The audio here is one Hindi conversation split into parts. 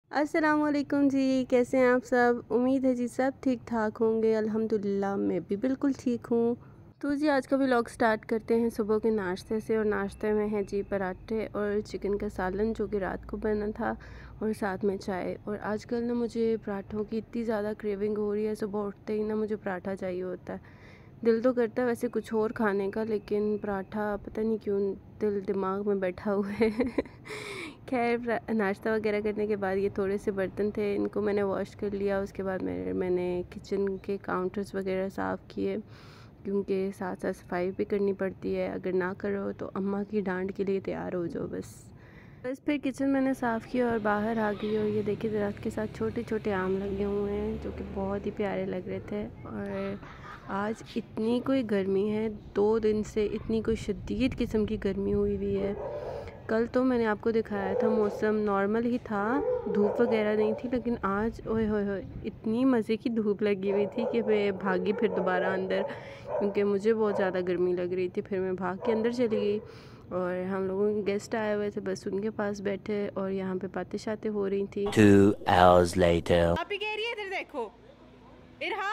अस्सलामुअलैकुम जी, कैसे हैं आप सब। उम्मीद है जी सब ठीक ठाक होंगे। अल्हम्दुलिल्लाह मैं भी बिल्कुल ठीक हूँ। तो जी आज का व्लॉग स्टार्ट करते हैं सुबह के नाश्ते से। और नाश्ते में है जी पराठे और चिकन का सालन जो कि रात को बना था, और साथ में चाय। और आजकल ना मुझे पराठों की इतनी ज़्यादा क्रेविंग हो रही है, सुबह उठते ही ना मुझे पराठा चाहिए होता है। दिल तो करता है वैसे कुछ और खाने का, लेकिन पराठा पता नहीं क्यों दिल दिमाग में बैठा हुआ है। खैर नाश्ता वगैरह करने के बाद ये थोड़े से बर्तन थे, इनको मैंने वॉश कर लिया। उसके बाद मैंने किचन के काउंटर्स वगैरह साफ़ किए, क्योंकि साथ साथ सफाई भी करनी पड़ती है। अगर ना करो तो अम्मा की डांट के लिए तैयार हो जाओ। बस फिर किचन मैंने साफ़ किया और बाहर आ गई। और ये देखिए दरख्त के साथ छोटे छोटे आम लगे हुए हैं, जो कि बहुत ही प्यारे लग रहे थे। और आज इतनी कोई गर्मी है, 2 दिन से इतनी कोई शदीद किस्म की गर्मी हुई है। कल तो मैंने आपको दिखाया था मौसम नॉर्मल ही था, धूप वगैरह नहीं थी, लेकिन आज ओए होए होए इतनी मज़े की धूप लगी हुई थी कि मैं भागी फिर दोबारा अंदर, क्योंकि मुझे बहुत ज़्यादा गर्मी लग रही थी। फिर मैं भाग के अंदर चली गई और हम लोगों के गेस्ट आए हुए थे, बस उनके पास बैठे और यहाँ पे बातें शातें हो रही थी। 2 hours later. आप ही कह रही है, इधर देखो। इरहा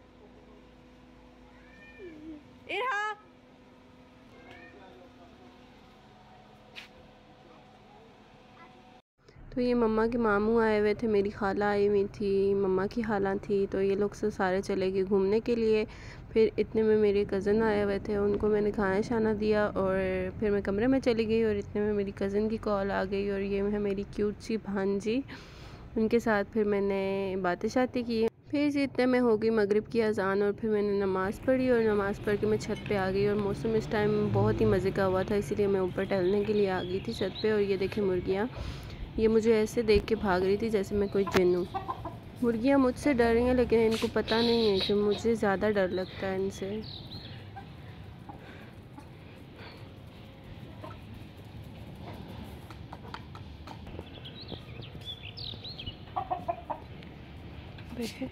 इरहा तो ये मम्मा के मामू आए हुए थे, मेरी खाला आई हुई थी, मम्मा की खाला थी। तो ये लोग से सारे चले गए घूमने के लिए। फिर इतने में मेरे कज़न आए हुए थे, उनको मैंने खाना शाना दिया और फिर मैं कमरे में चली गई। और इतने में मेरी कज़न की कॉल आ गई और ये है मेरी क्यूट सी भांजी। उनके साथ फिर मैंने बातें शातें की। फिर जी इतने में हो गई मगरिब की अज़ान और फिर मैंने नमाज़ पढ़ी। और नमाज़ पढ़ के मैं छत पे आ गई। और मौसम इस टाइम बहुत ही मज़े का हुआ था, इसीलिए मैं ऊपर टहलने के लिए आ गई थी छत पे। और ये देखे मुर्गियाँ, ये मुझे ऐसे देख के भाग रही थी जैसे मैं कोई जिन हूँ। मुर्गियाँ मुझसे डर रही हैं, लेकिन इनको पता नहीं है कि मुझे ज़्यादा डर लगता है इनसे। देखे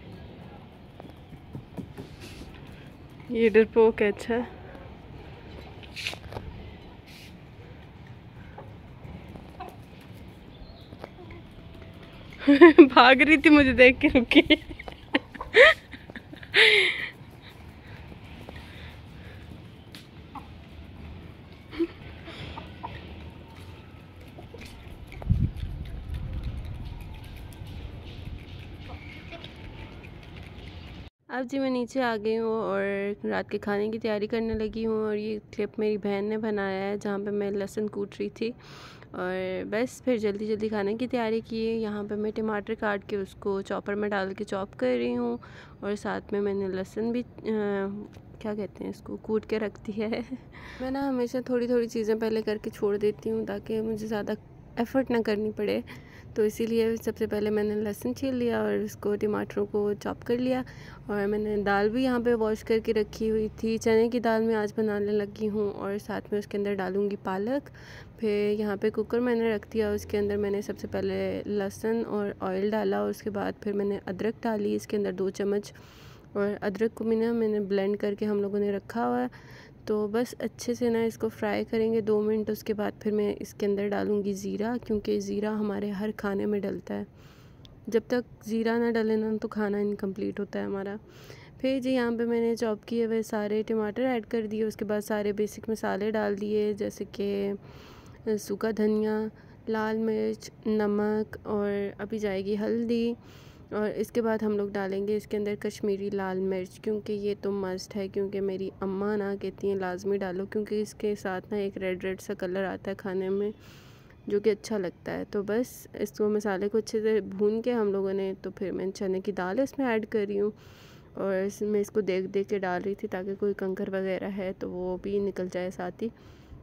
ये डरपोक है। अच्छा भाग रही थी, मुझे देख के रुकी। अब जी मैं नीचे आ गई हूँ और रात के खाने की तैयारी करने लगी हूँ। और ये क्लिप मेरी बहन ने बनाया है, जहाँ पे मैं लहसुन कूट रही थी। और बस फिर जल्दी जल्दी खाने की तैयारी की है। यहाँ पे मैं टमाटर काट के उसको चॉपर में डाल के चॉप कर रही हूँ। और साथ में मैंने लहसुन भी क्या कहते हैं इसको, कूट के रख दी है। मैं ना हमेशा थोड़ी थोड़ी चीज़ें पहले करके छोड़ देती हूँ, ताकि मुझे ज़्यादा एफ़र्ट ना करनी पड़े। तो इसीलिए सबसे पहले मैंने लहसुन छील लिया और उसको टमाटरों को चॉप कर लिया। और मैंने दाल भी यहाँ पे वॉश करके रखी हुई थी, चने की दाल मैं आज बनाने लगी हूँ। और साथ में उसके अंदर डालूँगी पालक। फिर यहाँ पे कुकर मैंने रख दिया, उसके अंदर मैंने सबसे पहले लहसुन और ऑयल डाला। और उसके बाद फिर मैंने अदरक डाली इसके अंदर 2 चम्मच। और अदरक को भी ना मैंने ब्लेंड करके हम लोगों ने रखा हुआ है। तो बस अच्छे से ना इसको फ्राई करेंगे 2 मिनट। उसके बाद फिर मैं इसके अंदर डालूँगी ज़ीरा, क्योंकि ज़ीरा हमारे हर खाने में डलता है। जब तक ज़ीरा ना डले ना तो खाना इनकम्प्लीट होता है हमारा। फिर जी यहाँ पे मैंने चॉप किए हुए सारे टमाटर ऐड कर दिए। उसके बाद सारे बेसिक मसाले डाल दिए, जैसे कि सूखा धनिया, लाल मिर्च, नमक, और अभी जाएगी हल्दी। और इसके बाद हम लोग डालेंगे इसके अंदर कश्मीरी लाल मिर्च, क्योंकि ये तो मस्ट है, क्योंकि मेरी अम्मा ना कहती हैं लाजमी डालो, क्योंकि इसके साथ ना एक रेड रेड सा कलर आता है खाने में, जो कि अच्छा लगता है। तो बस इसको मसाले को अच्छे से भून के हम लोगों ने, तो फिर मैं चने की दाल इसमें ऐड कर रही हूँ। और इसमें इसको देख देख के डाल रही थी, ताकि कोई कंकर वगैरह है तो वो भी निकल जाए साथ ही।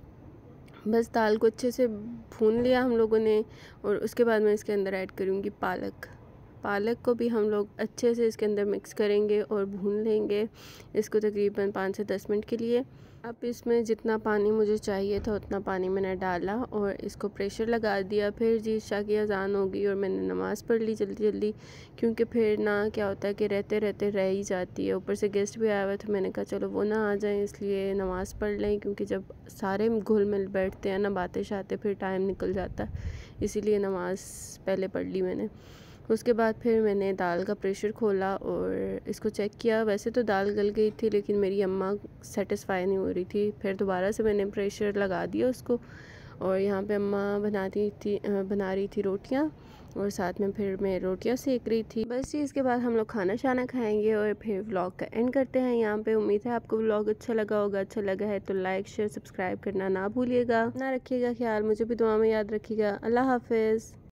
बस दाल को अच्छे से भून लिया हम लोगों ने। और उसके बाद मैं इसके अंदर ऐड करूँगी पालक। पालक को भी हम लोग अच्छे से इसके अंदर मिक्स करेंगे और भून लेंगे इसको तकरीबन 5 से 10 मिनट के लिए। अब इसमें जितना पानी मुझे चाहिए था उतना पानी मैंने डाला और इसको प्रेशर लगा दिया। फिर जी इशा की अज़ान हो गई और मैंने नमाज़ पढ़ ली जल्दी जल्दी, क्योंकि फिर ना क्या होता है कि रहते रहते रह ही जाती है। ऊपर से गेस्ट भी आया हुआ था, मैंने कहा चलो वो ना आ जाए, इसलिए नमाज़ पढ़ लें, क्योंकि जब सारे घुल मिल बैठते हैं ना बातें शातें, फिर टाइम निकल जाता है। इसीलिए नमाज़ पहले पढ़ ली मैंने। उसके बाद फिर मैंने दाल का प्रेशर खोला और इसको चेक किया। वैसे तो दाल गल गई थी, लेकिन मेरी अम्मा सेटिस्फाई नहीं हो रही थी। फिर दोबारा से मैंने प्रेशर लगा दिया उसको, और यहाँ पे अम्मा बना रही थी रोटियाँ, और साथ में फिर मैं रोटियाँ सेक रही थी। बस जी, इसके बाद हम लोग खाना शाना खाएंगे और फिर व्लॉग का एंड करते हैं यहाँ पे। उम्मीद है आपको व्लॉग अच्छा लगा होगा। अच्छा लगा है तो लाइक शेयर सब्सक्राइब करना ना भूलिएगा। ना रखिएगा ख्याल, मुझे भी दुआ में याद रखिएगा। अल्लाह हाफिज़।